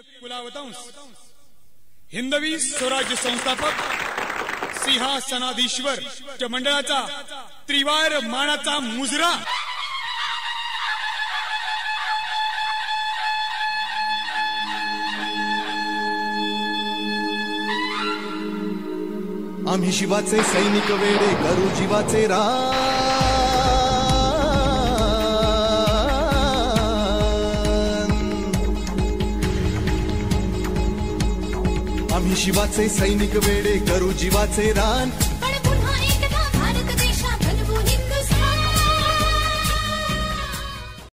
कुलावतंस हिंदवी स्वराज्य संस्थापक सिंहासनाधीश्वर च्या मंडळाचा त्रिवार मानाचा मुजरा आम्ही शिवाचे सैनिक वेडे करू जीवाचे रान आम्ही शिवाचे सैनिक वेडे करू जीवाचे रान